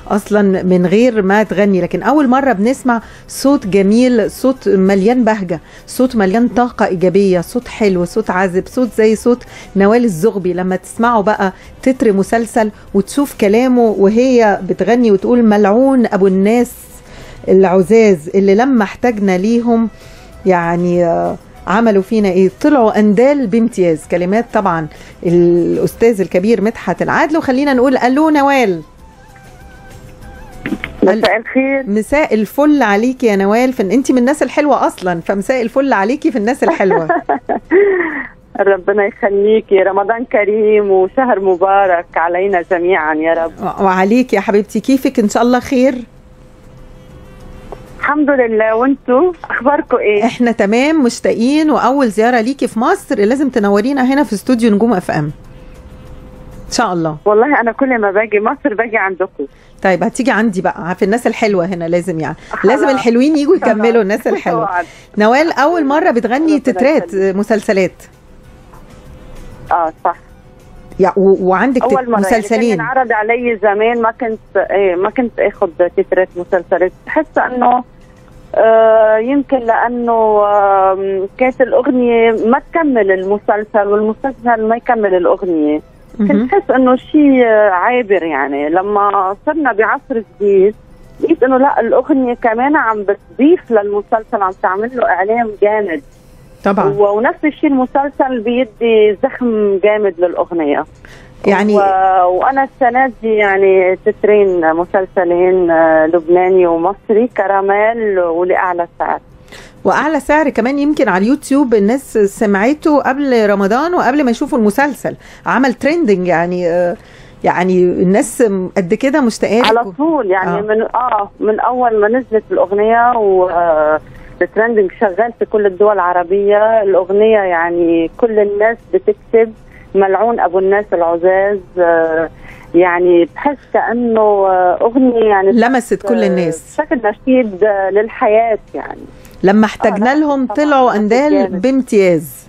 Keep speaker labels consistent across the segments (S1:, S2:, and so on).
S1: اصلا من غير ما تغني، لكن اول مره بنسمع صوت جميل، صوت مليان بهجه، صوت مليان طاقه ايجابيه، صوت حلو، صوت عذب، صوت زي صوت نوال الزغبي. لما تسمعه بقى تتر مسلسل وتشوف كلامه وهي بتغني وتقول ملعون ابو الناس العزاز اللي لما احتاجنا ليهم يعني عملوا فينا ايه، طلعوا اندال بامتياز. كلمات طبعا الاستاذ الكبير مدحت العدل. وخلينا نقول الو نوال.
S2: مساء الخير.
S1: مساء الفل عليكي يا نوال، انت من الناس الحلوه اصلا، فمساء الفل عليكي في الناس الحلوه.
S2: ربنا يخليكي، رمضان كريم وشهر مبارك علينا جميعا يا رب.
S1: وعليكي يا حبيبتي، كيفك؟ ان شاء الله خير.
S2: الحمد لله، وانتوا اخباركم ايه؟
S1: احنا تمام، مشتاقين، واول زياره ليكي في مصر لازم تنورينا هنا في استوديو نجوم اف ام ان شاء الله.
S2: والله انا كل ما باجي مصر باجي عندكم.
S1: طيب هتيجي عندي بقى في الناس الحلوه هنا، لازم يعني لازم الحلوين يجوا يكملوا الناس الحلوه. نوال اول مره بتغني تترات مسلسلات.
S2: صح.
S1: وعندك مسلسلين.
S2: يعني عرض علي زمان ما كنت اخذ تترات مسلسلات، بحس انه يمكن لانه كانت الاغنيه ما تكمل المسلسل والمسلسل ما يكمل الاغنيه. كنت حس انه شيء عابر. يعني لما صرنا بعصر جديد لقيت انه لا، الاغنيه كمان عم بتضيف للمسلسل، عم تعمل له اعلام جامد
S1: طبعا.
S2: ونفس الشيء المسلسل بيدي زخم جامد للاغنيه
S1: يعني.
S2: وانا السنه دي يعني تترين مسلسلين لبناني ومصري، كراميل ولاعلى سعر.
S1: واعلى سعر كمان يمكن على اليوتيوب الناس سمعته قبل رمضان وقبل ما يشوفوا المسلسل، عمل ترندنج يعني الناس قد كده مشتاقه
S2: على طول يعني. من اول ما نزلت الاغنيه الترندنج شغال في كل الدول العربيه. الاغنيه يعني كل الناس بتكتب ملعون ابو الناس العزاز. يعني بحس كانه اغنيه يعني
S1: لمست كل الناس،
S2: بشكل نشيد للحياه. يعني
S1: لما احتاجنا لهم طلعوا اندال بامتياز.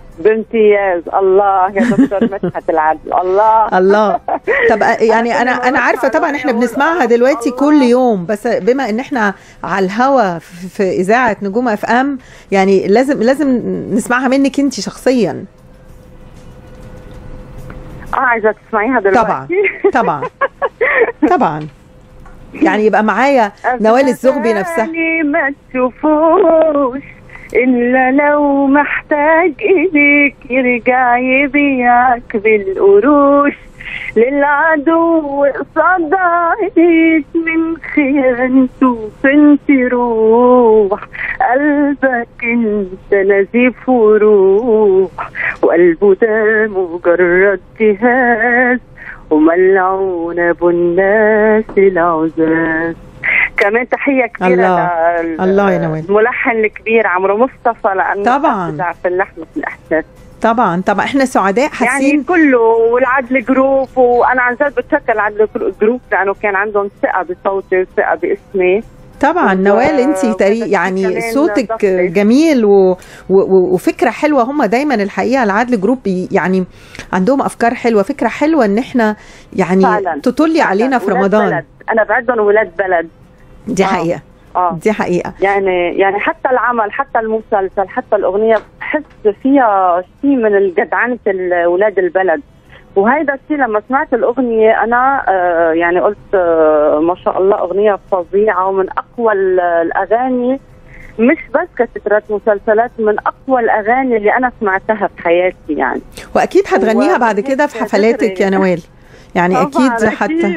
S2: الله يا دكتور مدحت العدل. الله.
S1: طب يعني انا عارفه طبعا احنا بنسمعها دلوقتي كل يوم، بس بما ان احنا على الهوا في اذاعه نجوم اف ام يعني لازم نسمعها منك انت شخصيا.
S2: عايزه تسمعيها دلوقتي؟
S1: طبعا يعني يبقى معايا نوال الزغبي نفسها.
S2: ما تشوفوش إلا لو محتاج إليك، يرجع يبيعك بالقروش للعدو قصاد عينيك، من خيانته فين تروح؟ قلبك انت نزيف وروح، وقلبه ده مجرد جهاز، وملعون ابو الناس العزاز. كمان تحيه كبيره
S1: الله يا نوال،
S2: الملحن الكبير عمرو مصطفى، لانه
S1: طبعا
S2: في اللحن في الاحساس.
S1: طبعا احنا سعداء حاسين
S2: يعني كله، والعدل جروب. وانا عن جد بتشكر العدل جروب لانه كان عندهم ثقه بصوتي وثقه باسمي.
S1: طبعا نوال انت يعني صوتك جميل وفكره حلوه. هم دايما الحقيقه العدل جروب يعني عندهم افكار حلوه، فكره حلوه ان احنا يعني تطلي علينا في رمضان.
S2: بلد. انا بعدهم ولاد بلد.
S1: دي حقيقه. دي حقيقه.
S2: يعني حتى العمل، حتى المسلسل، حتى الاغنيه بحس فيها شيء من الجدعنه ولاد البلد. وهيدا الشيء لما سمعت الأغنية أنا يعني قلت ما شاء الله أغنية فظيعة، ومن أقوى الأغاني، مش بس كتترات مسلسلات، من أقوى الأغاني اللي أنا سمعتها في حياتي يعني.
S1: وأكيد هتغنيها بعد كده في حفلاتك يا نوال يعني. أكيد حتى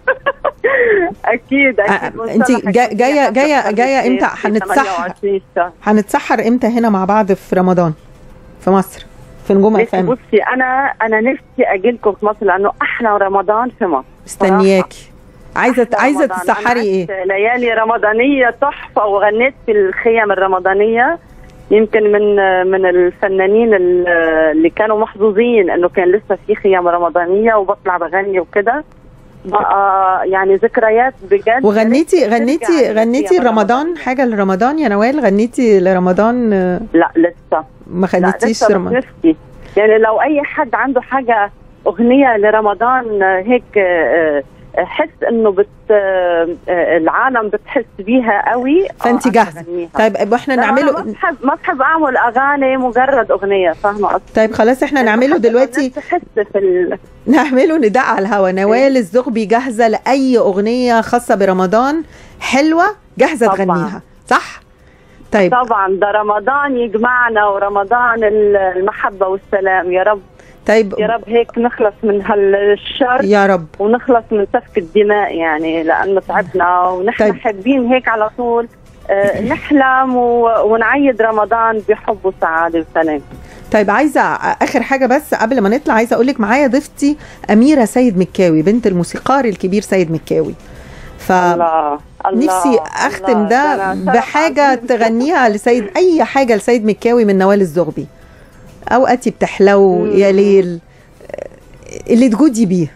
S2: أكيد
S1: أنت جاية إمتى؟ هنتسحر إمتى هنا مع بعض في رمضان في مصر في نجوم اف ام؟
S2: بصي انا نفسي اجي لكم في مصر، لانه احلى رمضان في مصر.
S1: استنياكي. عايزه تسحري ايه؟
S2: ليالي رمضانيه تحفه، وغنيت في الخيم الرمضانيه. يمكن من الفنانين اللي كانوا محظوظين انه كان لسه في خيام رمضانيه وبطلع بغني وكده. بقى يعني ذكريات بجد.
S1: وغنيتي رمضان حاجه لرمضان يا نوال؟ غنيتي لرمضان؟
S2: لا لسه
S1: ما غنيتيش رمضان.
S2: يعني لو اي حد عنده حاجه اغنيه لرمضان هيك حس انه العالم بتحس بيها قوي.
S1: فانت جاهزه؟ طيب احنا نعمله.
S2: ما بحب اعمل اغاني مجرد اغنيه، فاهمه قصدي؟
S1: طيب خلاص احنا نعمله دلوقتي، نعمله نداء على الهوا. نوال الزغبي جاهزه لاي اغنيه خاصه برمضان حلوه، جاهزه تغنيها صح؟ طيب
S2: طبعا، ده رمضان يجمعنا، ورمضان المحبه والسلام يا رب.
S1: طيب
S2: يا رب هيك نخلص من هالشر
S1: يا رب،
S2: ونخلص من سفك الدماء يعني، لانه تعبنا ونحن
S1: طيب.
S2: حابين هيك على طول نحلم ونعيد رمضان بحب وسعاده وسلام.
S1: طيب عايزه اخر حاجه بس قبل ما نطلع، عايزه اقول لك معايا ضيفتي اميره سيد مكاوي، بنت الموسيقار الكبير سيد مكاوي.
S2: الله
S1: نفسي اختم ده بحاجه تغنيها لسيد، اي حاجه لسيد مكاوي من نوال الزغبي. اوقاتي بتحلو، يا ليل، اللي تجودي بيه.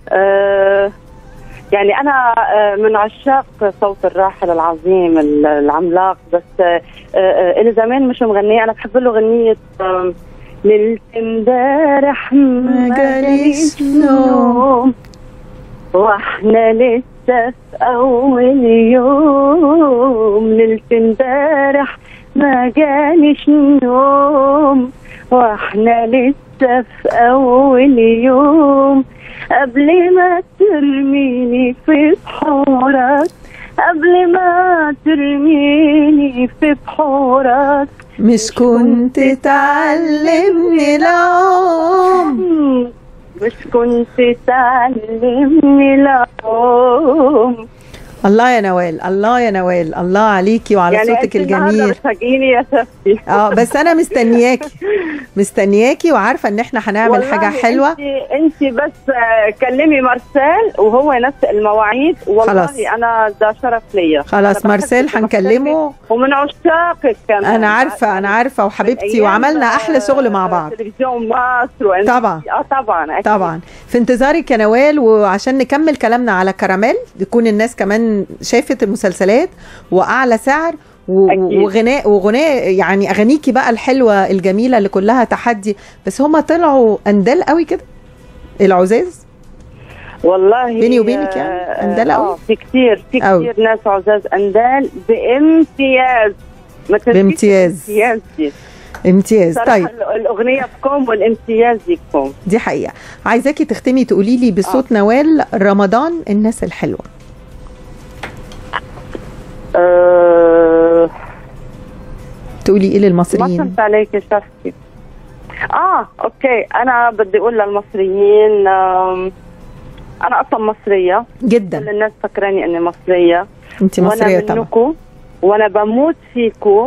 S2: يعني انا من عشاق صوت الراحل العظيم العملاق، بس اللي زمان مش مغنيه. انا بحب له غنيه ليلة امبارح ما جاليش نوم، واحنا لسه في اول يوم. ليلة امبارح ما جاليش نوم، واحنا لسه في اول يوم. قبل ما ترميني في بحورك، قبل ما ترميني في بحورك،
S1: مش كنت تعلمني العوم،
S2: مش كنت تعلمني العوم.
S1: الله يا نوال، الله يا نوال، الله عليكي وعلى يعني صوتك الجميل.
S2: بتفاجئيني يا ستي.
S1: بس انا مستنياكي وعارفه ان احنا هنعمل حاجه حلوه.
S2: انت بس كلمي مارسيل وهو ينسق المواعيد، والله خلاص. انا ده شرف ليا.
S1: خلاص مارسيل هنكلمه،
S2: ومن عشاقك كمان.
S1: انا عارفه وحبيبتي، وعملنا احلى شغل مع بعض.
S2: تلفزيون مصر
S1: طبعا
S2: طبعا أكيد.
S1: طبعا. في انتظارك يا نوال، وعشان نكمل كلامنا على كراميل، يكون الناس كمان شافت المسلسلات واعلى سعر وغناء يعني اغانيكي بقى الحلوه الجميله اللي كلها تحدي. بس هما طلعوا اندال قوي كده العزاز،
S2: والله
S1: بيني وبينك يعني اندال قوي.
S2: في كتير ناس عزاز اندال بامتياز.
S1: امتياز. طيب
S2: الاغنيه بكم والامتياز يكم،
S1: دي حقيقه. عايزاكي تختمي تقولي لي بصوت نوال رمضان الناس الحلوه. تقولي ايه للمصريين؟
S2: ما فهمت عليك يا شفتي. اوكي، انا بدي اقول للمصريين انا اصلا مصريه
S1: جدا.
S2: كل الناس فكراني اني مصريه.
S1: انت مصريه طبعا،
S2: وانا منكم وانا بموت فيكم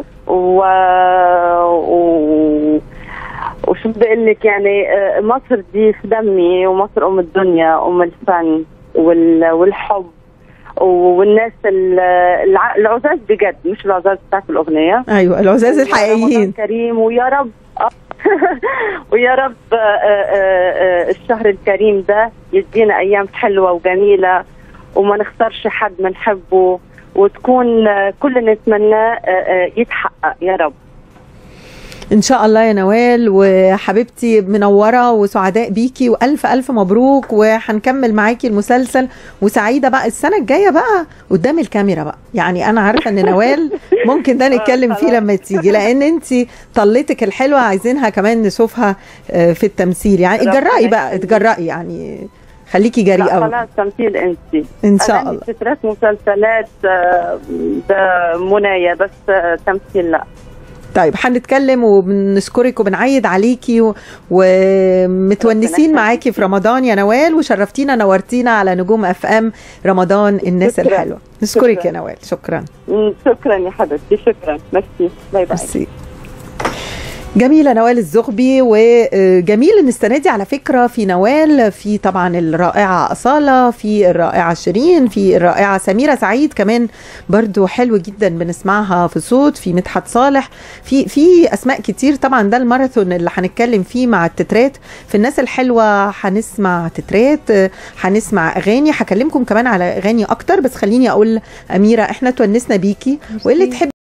S2: وشو بدي اقول لك، يعني مصر دي في دمي، ومصر ام الدنيا، ام الفن والحب والناس العزاز بجد، مش العزاز بتاعت الاغنيه.
S1: ايوه العزاز الحقيقيين.
S2: كريم، ويا رب ويا رب الشهر الكريم ده يدينا ايام حلوه وجميله، وما نختارش حد بنحبه، وتكون كل اللي نتمناه يتحقق يا رب
S1: ان شاء الله يا نوال. وحبيبتي منوره وسعداء بيكي، والف الف مبروك، وهنكمل معاكي المسلسل. وسعيده بقى السنه الجايه بقى قدام الكاميرا بقى، يعني انا عارفه ان نوال ممكن ده نتكلم فيه لما تيجي، لان انت طلتك الحلوه عايزينها كمان نشوفها في التمثيل. يعني اتجرأي يعني، خليكي جريئه.
S2: خلاص تمثيل انت
S1: ان شاء الله.
S2: فترات مسلسلات ده منايا، بس تمثيل لا.
S1: طيب هنتكلم وبنشكرك وبنعيد عليكي ومتونسين معاكي في رمضان يا نوال، وشرفتينا نورتينا على نجوم FM رمضان الناس الحلوه. نشكرك يا نوال. شكرا
S2: يا حبيبتي، شكرا. ميرسي، باي باي.
S1: جميلة نوال الزغبي. وجميل ان السنة دي على فكرة في نوال، في طبعا الرائعة أصالة، في الرائعة شيرين، في الرائعة سميرة سعيد كمان برضو حلو جدا بنسمعها في صوت، في مدحت صالح، في أسماء كتير. طبعا ده الماراثون اللي هنتكلم فيه مع التترات. في الناس الحلوة هنسمع تترات، هنسمع أغاني، هكلمكم كمان على أغاني أكتر. بس خليني أقول أميرة، احنا تونسنا بيكي، واللي تحب